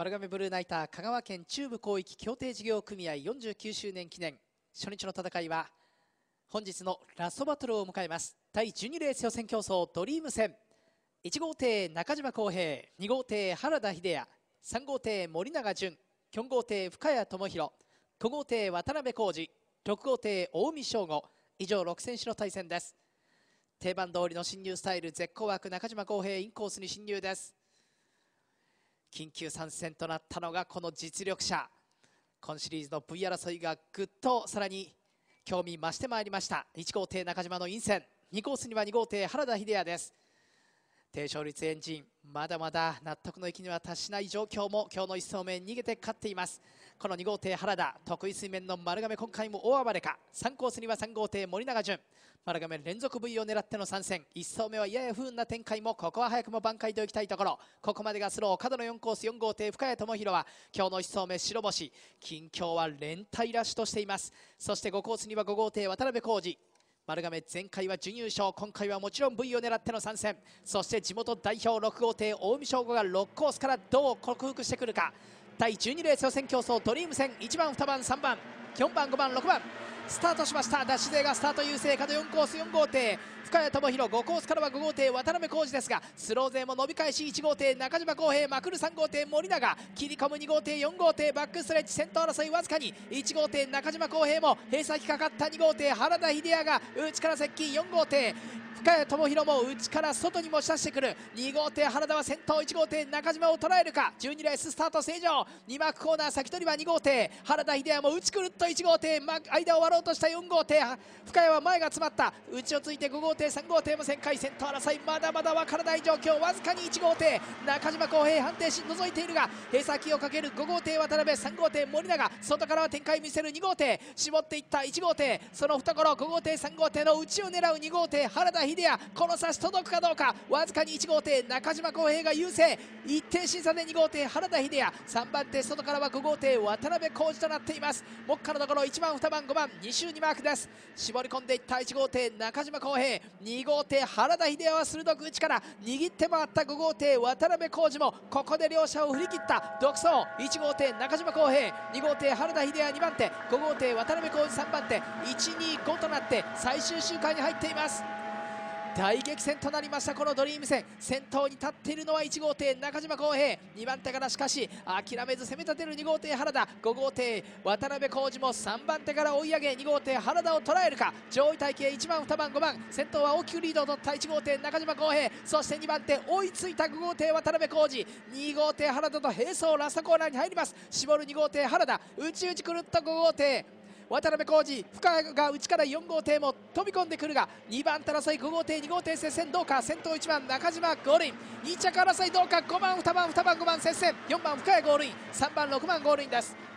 丸亀ブルーナイター香川県中部広域協定事業組合49周年記念初日の戦いは本日のラストバトルを迎えます。第12レース予選競争ドリーム戦、1号艇中島康平、2号艇原田秀也、3号艇森永淳、4号艇深谷智弘、5号艇渡辺浩二、6号艇近江翔吾、以上6選手の対戦です。定番通りの進入スタイル、絶好枠中島康平インコースに進入です。緊急参戦となったのがこの実力者。今シリーズの V 争いがぐっとさらに興味増してまいりました。1号艇中島の陰線、2コースには2号艇原田秀也です。低勝率エンジン、まだまだ納得の域には達しない状況も今日の1走目逃げて勝っています。この2号艇原田、得意水面の丸亀今回も大暴れか。3コースには3号艇森永淳、丸亀連続 V を狙っての参戦。1走目はやや不運な展開もここは早くも挽回といきたいところ。ここまでがスロー、角の4コース4号艇深谷智弘は今日の1走目白星、近況は連帯ラッシュとしています。そして5コースには5号艇渡辺浩二、丸亀前回は準優勝、今回はもちろん V を狙っての参戦。そして地元代表6号艇近江翔吾が6コースからどう克服してくるか。第12レース予選競争ドリーム戦、1番2番3番4番5番6番スタートしました。ダッシュ勢がスタート優勢、角4コース4号艇深谷智弘、5コースからは5号艇渡辺浩二ですが、スロー勢も伸び返し、1号艇中島康平、まくる3号艇森永、切り込む2号艇4号艇バックストレッチ、先頭争いわずかに。1号艇中島康平も閉鎖きかかった2号艇原田秀也が内から接近、4号艇深谷智弘も内から外に持ち出してくる。2号艇原田は先頭、1号艇中島を捉えるか。12レーススタート正常、2マークコーナー先取りは2号艇原田秀也も内くるっと1号艇間を割ろうとした4号艇深谷は前が詰まった。内をついて5号艇3号艇も旋回、先頭争いまだまだ分からない状況。わずかに1号艇中島康平判定し覗いているが、閉鎖機をかける5号艇渡辺、3号艇森永、外からは展開見せる2号艇、絞っていった1号艇、その懐5号艇3号艇の内を狙う2号艇原田秀也、この差し届くかどうか。わずかに1号艇中島康平が優勢、一点審査で2号艇原田秀也、3番手外からは5号艇渡辺浩二となっています。目下のところ1番2番5番2周2マークです。絞り込んでいった1号艇中島康平、2号艇原田秀也は鋭く内から握って回った5号艇渡辺浩二もここで両者を振り切った独走。1号艇中島康平、2号艇原田秀也2番手、5号艇渡辺浩二3番手、125となって最終周回に入っています。大激戦となりましたこのドリーム戦。先頭に立っているのは1号艇中島康平、2番手からしかし諦めず攻め立てる2号艇原田、5号艇渡辺浩二も3番手から追い上げ2号艇原田を捉えるか。上位体系1番2番5番、先頭は大きくリードを取った1号艇中島康平、そして2番手追いついた5号艇渡辺浩二、2号艇原田と並走、ラストコーナーに入ります。絞る2号艇原田、内くるっと5号艇渡辺浩二、深谷が内から4号艇も飛び込んでくるが、2番手争い5号艇2号艇接戦どうか。先頭1番中島ゴールイン、2着争いどうか。5番2番2番5番接戦、4番深谷ゴールイン、3番6番ゴールインです。